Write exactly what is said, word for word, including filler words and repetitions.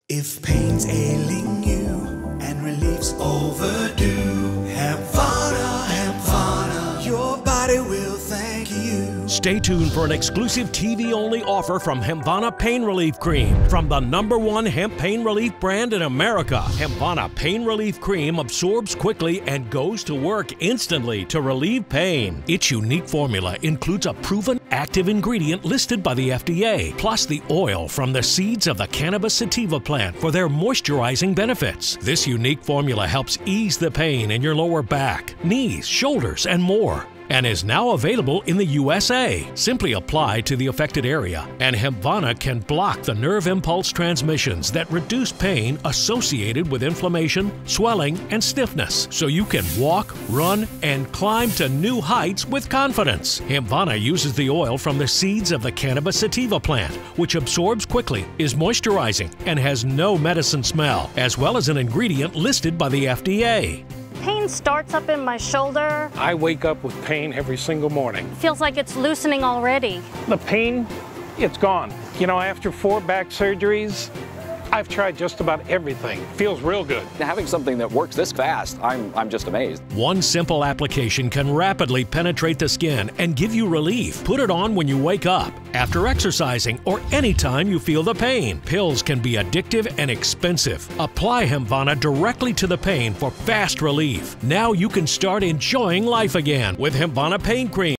If pain's ailing you and relief's overdue, Hempvana, Hempvana, your body will thank you. Stay tuned for an exclusive T V-only offer from Hempvana Pain Relief Cream. From the number one hemp pain relief brand in America, Hempvana Pain Relief Cream absorbs quickly and goes to work instantly to relieve pain. Its unique formula includes a proven active ingredient listed by the F D A, plus the oil from the seeds of the cannabis Sativa plant for their moisturizing benefits. This unique formula helps ease the pain in your lower back, knees, shoulders, and more, and is now available in the U S A. Simply apply to the affected area, and Hempvana can block the nerve impulse transmissions that reduce pain associated with inflammation, swelling, and stiffness, so you can walk, run, and climb to new heights with confidence. Hempvana uses the oil from the seeds of the cannabis Sativa plant, which absorbs quickly, is moisturizing, and has no medicine smell, as well as an ingredient listed by the F D A. Pain starts up in my shoulder. I wake up with pain every single morning. Feels like it's loosening already. The pain, it's gone. You know, after four back surgeries, I've tried just about everything. Feels real good. Having something that works this fast, I'm, I'm just amazed. One simple application can rapidly penetrate the skin and give you relief. Put it on when you wake up, after exercising, or anytime you feel the pain. Pills can be addictive and expensive. Apply Hempvana directly to the pain for fast relief. Now you can start enjoying life again with Hempvana Pain Cream.